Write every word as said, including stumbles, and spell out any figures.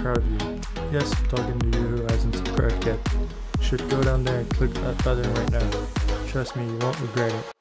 proud of you. Yes, I'm talking to you who hasn't subscribed yet. You should go down there and click that button right now. Trust me, you won't regret it.